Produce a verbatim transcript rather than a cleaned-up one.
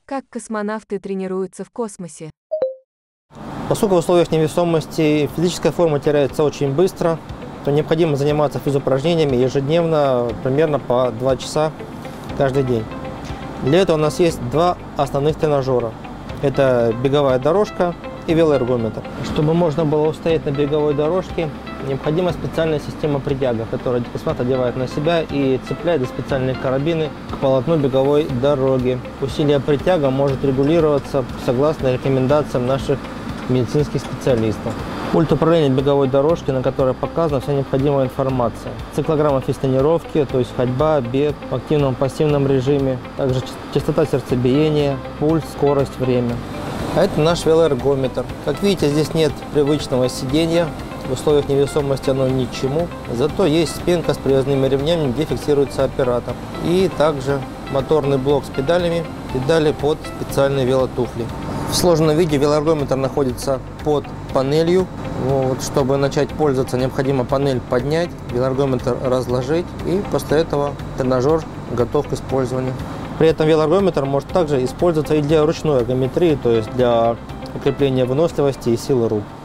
Как космонавты тренируются в космосе? Поскольку в условиях невесомости физическая форма теряется очень быстро, то необходимо заниматься физупражнениями ежедневно, примерно по два часа каждый день. Для этого у нас есть два основных тренажера. Это беговая дорожка и велоэргометр. Чтобы можно было устоять на беговой дорожке, необходима специальная система притяга, которую космонавт одевает на себя и цепляет за специальные карабины к полотну беговой дороги. Усилие притяга может регулироваться согласно рекомендациям наших медицинских специалистов. Пульт управления беговой дорожки, на которой показана вся необходимая информация. Циклограмма физтренировки, то есть ходьба, бег в активном пассивном режиме, также частота сердцебиения, пульс, скорость, время. А это наш велоэргометр. Как видите, здесь нет привычного сидения. В условиях невесомости оно ни к чему. Зато есть спинка с привязными ремнями, где фиксируется оператор. И также моторный блок с педалями, педали под специальные велотуфли. В сложенном виде велоэргометр находится под панелью. Вот, чтобы начать пользоваться, необходимо панель поднять, велоэргометр разложить, и после этого тренажер готов к использованию. При этом велоэргометр может также использоваться и для ручной эргометрии, то есть для укрепления выносливости и силы рук.